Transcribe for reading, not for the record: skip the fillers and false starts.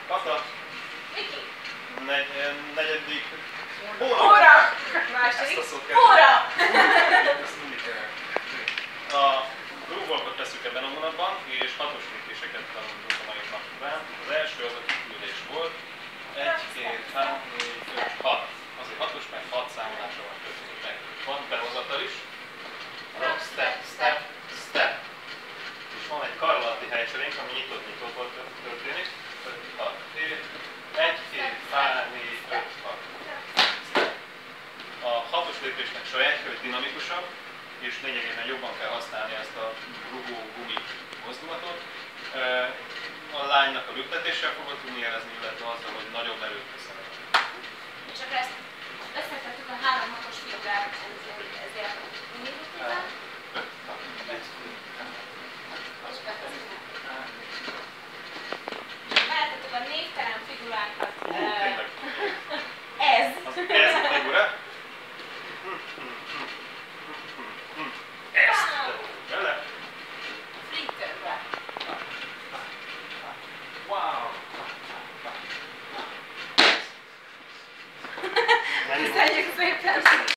Kata. Miki. Negyedik. Óra! Második. Óra! Ezt mindig kell. A grúvolkot tesszük ebben a vonatban, és 6-os lépéseket tanultunk a mai nap során. Az első az a kiküldés volt. 1, 2, 3, 4, 5, 6. Azért 6-os, mert 6 számolása van köztük. Van behozatal is. Step, step, step. És van egy kar alatti helycserénk, ami nyitott-nyitottból történik. 5, 6, 7. 1, 2, 3, 4, 5, 6. A 6-os lépésnek sajátja, hogy dinamikusabb, és lényegében jobban kell használni ezt a rugó-gumi mozdulatot. A lánynak a lüktetéssel fogod tudni jelezni, illetve azzal, hogy nagyobb erőt veszel. És akkor ezt összetettük a 3-6-os figurát, ezért mindig tudtam. Láthatok a névtelen figuránkat. Ez. Ez a figura. Ezt bele. Flitterbe. Wow! Köszönjük szépen!